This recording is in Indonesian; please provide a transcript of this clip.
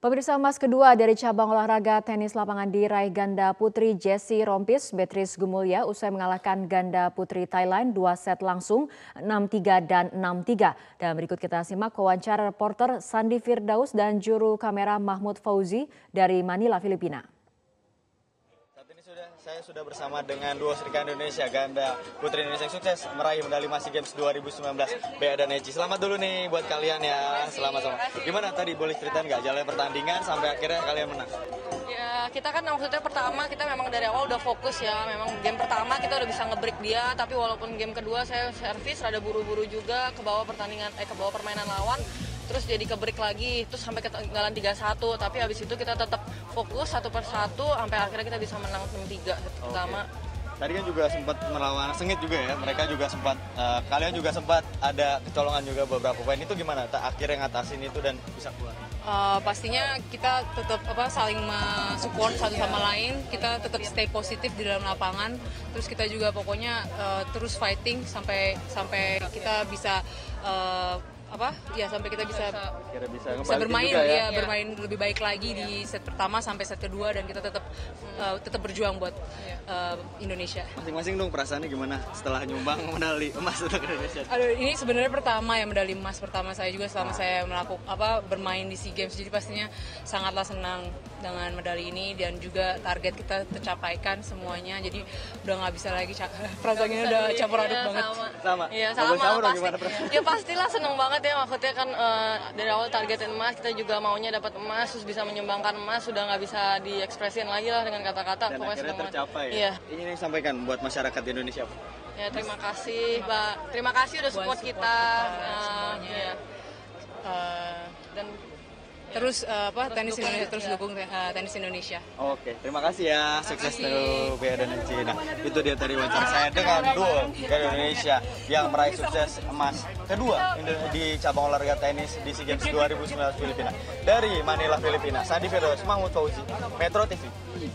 Pemirsa, emas kedua dari cabang olahraga tenis lapangan diraih ganda putri Jessie Rompis Beatrice Gumulya usai mengalahkan ganda putri Thailand 2 set langsung 6-3 dan 6-3. Dan berikut kita simak wawancara reporter Sandi Firdaus dan juru kamera Mahmud Fauzi dari Manila, Filipina. Saat ini saya sudah bersama dengan duo Serikandi Indonesia, ganda putri Indonesia yang sukses meraih medali emas SEA Games 2019, Bea dan Eci. Selamat dulu nih buat kalian ya, selamat. Gimana tadi, boleh ceritain nggak jalan pertandingan sampai akhirnya kalian menang? Ya, kita kan maksudnya pertama kita memang dari awal udah fokus ya, memang game pertama kita udah bisa nge-break dia, tapi walaupun game kedua saya servis rada buru-buru juga ke bawah permainan lawan. Terus jadi ke-break lagi, terus sampai ketinggalan 3-1, tapi habis itu kita tetap fokus satu per satu sampai akhirnya kita bisa menang 6-3 pertama. Tadi kan juga sempat melawan sengit juga ya, mereka juga sempat, kalian juga sempat ada kecolongan juga beberapa poin. Itu gimana akhirnya ngatasin itu dan bisa keluar? Pastinya kita tetap saling support satu sama lain, kita tetap stay positif di dalam lapangan, terus kita juga pokoknya terus fighting sampai kita bisa sampai kita bisa bermain juga, ya. Bermain lebih baik lagi di set pertama sampai set kedua, dan kita tetap berjuang buat Indonesia. Masing-masing dong perasaannya gimana setelah nyumbang medali emas untuk Indonesia? Aduh, ini sebenarnya pertama ya, medali emas pertama saya juga selama saya bermain di SEA Games, jadi pastinya sangatlah senang dengan medali ini dan juga target kita tercapaikan semuanya, jadi udah nggak bisa lagi perasaannya udah campur aduk banget. Sama. Iya, sama pasti. Ya pastilah seneng banget ya, maksudnya kan dari awal targetin emas, kita juga maunya dapat emas, terus bisa menyumbangkan emas, sudah nggak bisa diekspresin lagi lah dengan kata-kata. Dan akhirnya tercapai ya? Iya. Ini yang sampaikan buat masyarakat Indonesia. Ya, terima kasih Mbak, terima kasih udah support kita. Semuanya. Dan terus tenis Indonesia, terus dukung tenis Indonesia. Oke, terima kasih ya, sukses terus Bea dan Eci. Nah, itu dia tadi wawancara saya dengan duo dari Indonesia yang meraih sukses emas kedua di cabang olahraga tenis di SEA Games 2019 Filipina. Dari Manila, Filipina, Sandi Firdaus, Mahmud Fauzi, Metro TV.